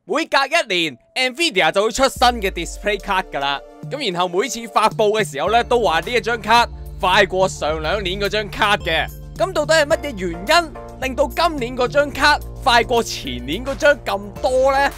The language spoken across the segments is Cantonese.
每隔1年 ，NVIDIA 就會出新嘅 display card 噶啦。咁然後每次發布嘅時候咧，都話呢一張卡快過上2年嗰張卡嘅。咁到底係乜嘢原因令到今年嗰張卡快過前年嗰張咁多呢？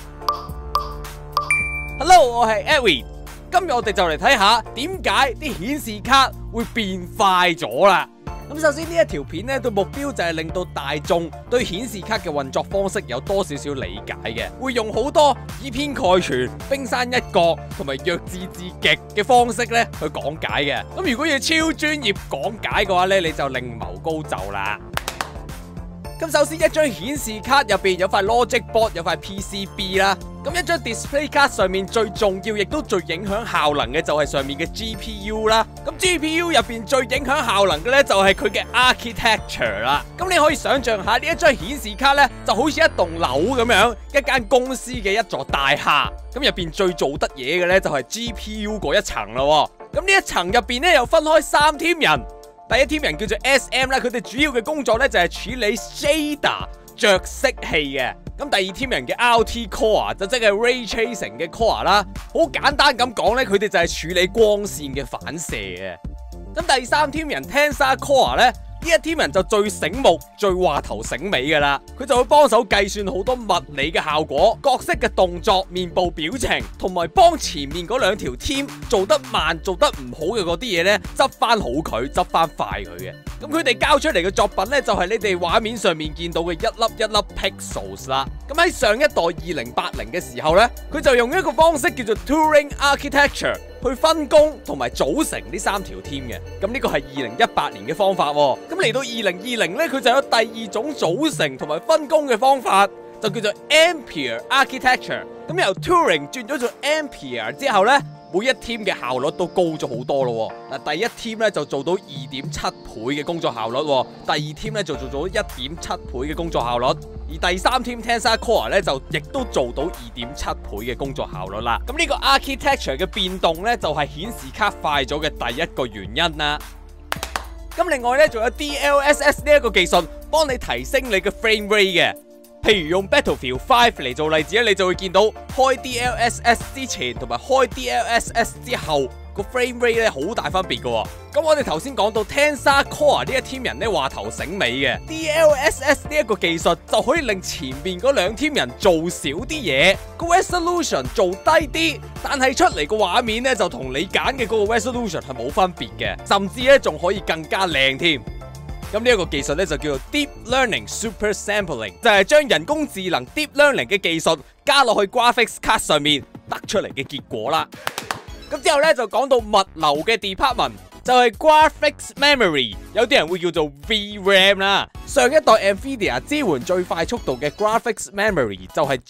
Hello， 我係 Edwin， 今日我哋就嚟睇下點解啲顯示卡會變快咗啦。咁首先呢一條片咧，對目標就係令到大眾對顯示卡嘅運作方式有多少少理解嘅，會用好多以偏概全、冰山一角同埋弱智至極嘅方式咧去講解嘅。咁如果要超專業講解嘅話咧，你就另謀高就啦。咁首先一張顯示卡入邊有塊 Logic Board， 有塊 PCB 啦。咁一張 Display 卡上面最重要亦都最影響效能嘅就係上面嘅 GPU 啦。咁 GPU 入邊最影響效能嘅咧就係佢嘅 Architecture 啦。咁你可以想象下呢一張顯示卡咧就好似一棟樓咁樣，一間公司嘅一座大廈。咁入邊最做得嘢嘅咧就係 GPU 嗰一層啦。咁呢一層入邊咧又分開3 team 人。第一 team 人叫做 SM 啦，佢哋主要嘅工作咧就係處理 shader 着色器嘅。咁第二 team 人嘅 RT Core 就即係 Ray Tracing 嘅 Core 啦。好簡單咁講咧，佢哋就係處理光線嘅反射嘅。咁第三 team 人 Tensor Core 咧，呢一 team 人就最醒目、最話頭醒尾噶啦。佢就會幫手計算好多物理嘅效果、角色嘅動作、面部表情，同埋幫前面嗰2條 team 做得慢、做得唔好嘅嗰啲嘢咧，執翻好佢、執翻快佢嘅。咁佢哋交出嚟嘅作品咧，就係你哋畫面上面見到嘅一粒一粒 pixels 啦。咁喺上一代2080嘅時候咧，佢就用一個方式叫做 Turing Architecture 去分工同埋組成呢3條 team 嘅。咁呢個係2018年嘅方法喎。咁嚟到2020咧，佢就有第2種組成同埋分工嘅方法，就叫做 Ampere Architecture。咁由 Turing 轉咗做 Ampere 之後咧，每一 team 嘅效率都高咗好多咯。嗱，第一 team 咧就做到2.7倍嘅工作效率，第二 team 咧就做到1.7倍嘅工作效率，而第三 team Tensor Core 咧就亦都做到2.7倍嘅工作效率啦。咁呢個 architecture 嘅變動咧，就係顯示卡快咗嘅第一個原因啦。咁另外咧，仲有 DLSS 呢一個技術，幫你提升你嘅 frame rate 嘅。譬如用 Battlefield 5嚟做例子咧，你就會見到開 DLSS 之前同埋開 DLSS 之後個 frame rate 咧好大分別嘅。咁我哋頭先講到 Tensor Core 呢一 team 人咧話頭醒尾嘅 ，DLSS 呢一個技術就可以令前面嗰2 team 人做少啲嘢，個 resolution 做低啲，但係出嚟個畫面咧就同你揀嘅嗰個 resolution 係冇分別嘅，甚至咧仲可以更加靚添。咁呢一個技術咧就叫做 Deep Learning Super Sampling， 就係將人工智能 Deep Learning 嘅技術加落去 Graphics Card 上面得出嚟嘅結果啦。咁之後咧就講到物流嘅 department， 就係 Graphics Memory， 有啲人會叫做 VRAM 啦。上一代 NVIDIA 支援最快速度嘅 Graphics Memory 就係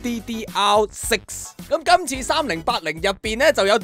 GDDR6。咁今次3080入邊咧就有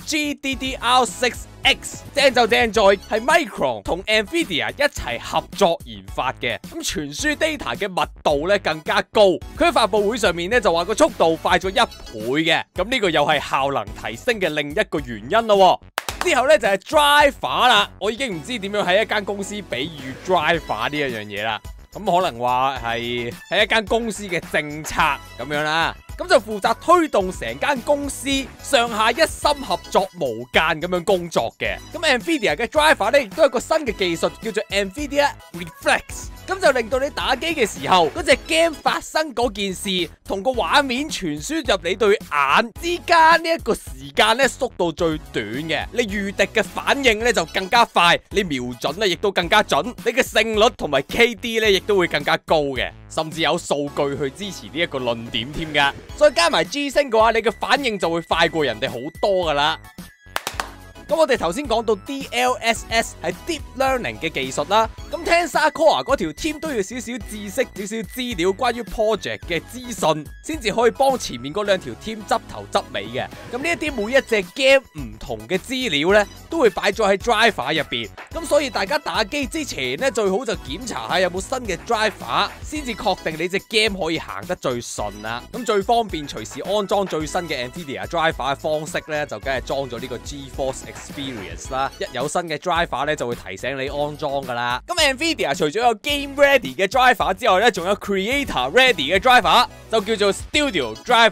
GDDR6X， 正就正在係 Micron 同 NVIDIA 一齊合作研發嘅。咁傳輸 data 嘅密度咧更加高。佢喺發佈會上面咧就話個速度快咗1倍嘅。咁呢個又係效能提升嘅另一個原因咯。之後咧就係 driver 啦，我已經唔知點樣喺一間公司比喻 driver 呢一樣嘢啦。咁可能話係一間公司嘅政策咁樣啦。咁就負責推動成間公司上下一心合作無間咁樣工作嘅。咁 NVIDIA 嘅 driver 咧亦都有個新嘅技術叫做 NVIDIA Reflex， 咁就令到你打機嘅時候，嗰隻 game 發生嗰件事同個畫面傳輸入你對眼之間呢一個時間咧縮到最短嘅，你預敵嘅反應咧就更加快，你瞄準咧亦都更加準，你嘅勝率同埋 KD 咧亦都會更加高嘅，甚至有數據去支持呢一個論點添㗎。再加埋 G 星嘅話，你嘅反應就會快過人哋好多噶啦。咁我哋頭先講到 DLSS 係 Deep Learning 嘅技術啦，咁 Tensor Core 嗰條 team 都要少少知識、少少資料關於 project 嘅資訊，先至可以幫前面嗰2條 team 執頭執尾嘅。咁呢一啲每一隻 game 唔同嘅資料咧，都會擺咗喺 driver 入邊。咁所以大家打機之前咧，最好就檢查下有冇新嘅 driver， 先至確定你隻 game 可以行得最順啦。咁最方便隨時安裝最新嘅 NVIDIA driver 嘅方式咧，就梗係裝咗呢個 GeForce Experience 啦。一有新嘅 driver 咧，就會提醒你安裝噶啦。咁 NVIDIA 除咗有 Game Ready 嘅 driver 之外咧，仲有 Creator Ready 嘅 driver， 就叫做 Studio Driver。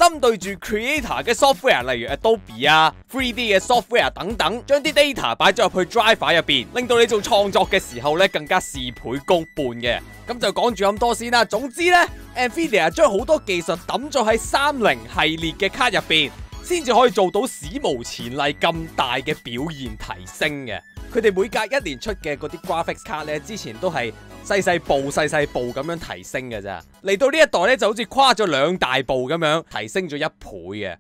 針對住 creator 嘅 software， 例如 Adobe 啊、3D 嘅 software 等等，將啲 data 擺咗入去 driver 入邊，令到你做創作嘅時候咧更加事倍功半嘅。咁就講住咁多先啦。總之咧 ，Nvidia 將好多技術抌咗喺30系列嘅卡入邊，先至可以做到史無前例咁大嘅表現提升嘅。佢哋每隔1年出嘅嗰啲 graphics 卡咧，之前都係細細步咁樣提升嘅咋。嚟到呢一代咧，就好似跨咗2大步咁樣，提升咗1倍嘅。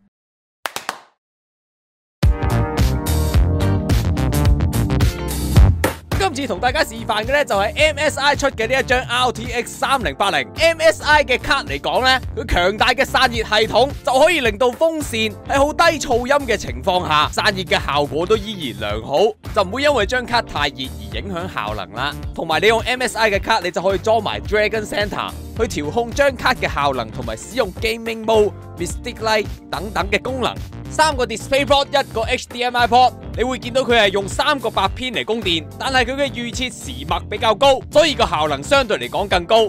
今次同大家示範嘅咧就係 MSI 出嘅呢一張 RTX 3080。MSI 嘅卡嚟講咧，佢強大嘅散熱系統就可以令到風扇喺好低噪音嘅情況下，散熱嘅效果都依然良好，就唔會因為張卡太熱而影響效能啦。同埋你用 MSI 嘅卡，你就可以裝埋 Dragon Center 去調控張卡嘅效能，同埋使用 Gaming Mode、Mystic Light 等等嘅功能。3個 Display Port， 1個 HDMI Port， 你會見到佢係用3個8偏嚟供電，但係佢嘅預設時脈比較高，所以個效能相對嚟講更高。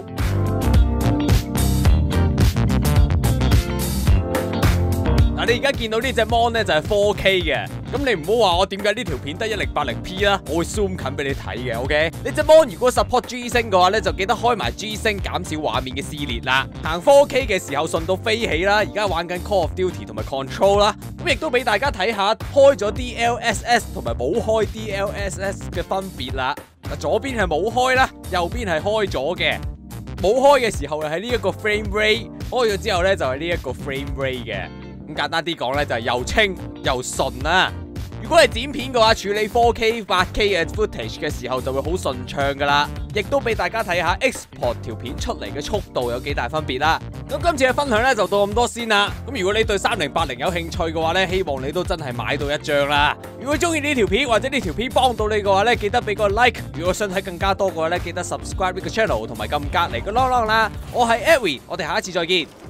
嗱，你而家見到呢隻 mon 咧就係 4K 嘅，咁你唔好話我點解呢條片得1080p 啦，我會 zoom 近俾你睇嘅 ，OK？ 呢隻 mon 如果 support G Sync 嘅話咧，就記得開埋 G Sync 減少畫面嘅撕裂啦。行 4K 嘅時候順到飛起啦，而家玩緊 Call of Duty 同埋 Control 啦，咁亦都俾大家睇下開咗 DLSS 同埋冇開 DLSS 嘅分別啦。嗱，左邊係冇開啦，右邊係開咗嘅。冇開嘅時候係呢一個 frame rate， 開咗之後咧就係呢一個 frame rate 嘅。咁簡單啲講咧，就係又清又順啦。如果係剪片嘅話，處理 4K、8K 嘅 footage 嘅時候就會好順暢噶啦。亦都俾大家睇下 export 條片出嚟嘅速度有幾大分別啦。咁今次嘅分享咧就到咁多先啦。咁如果你對3080有興趣嘅話咧，希望你都真係買到一張啦。如果中意呢條片或者呢條片幫到你嘅話咧，記得俾個 like。如果想睇更加多嘅話咧，記得 subscribe 呢個 channel 同埋撳隔離個啷啷啦。我係 Edwin，我哋下一次再見。